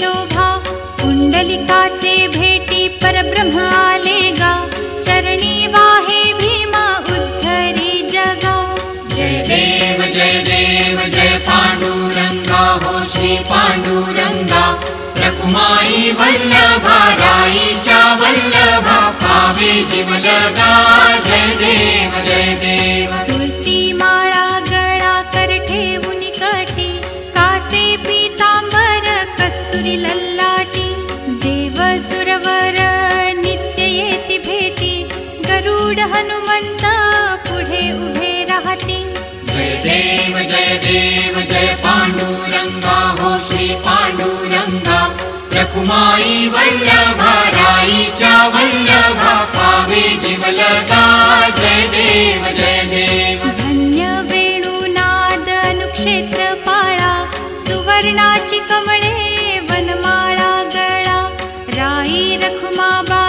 शोभा, पुंडलिकाचे भेटी परब्रह्म आले गा, चरणी वाहे भीमा उद्धरी जगा। जय देव जय पांडुरंगा, हो श्री पांडुरंगा, रखुमाई वल्लभा, राईच्या वल्लभा, पावे जीव जगा। जय देव तुळसी माळा गळा कर ठेवून कठी, कासे पीतांबर कस्तुरी ललाटी, देव सुरवर नित्य येती भेटी, गरुड हनुमंत पुढे उभे राहती। जय देव जय पांडुरंगा, हो श्री पांडुरंगा, रखुमाई वल्लभा, राईच्या वल्लभा, पावे जीव जगा। जय देव धन्य वेणुनाद अनुक्षेत्र पाळा, सुवर्णाची कमळे वनमाळा गळा, राई रखुमाबा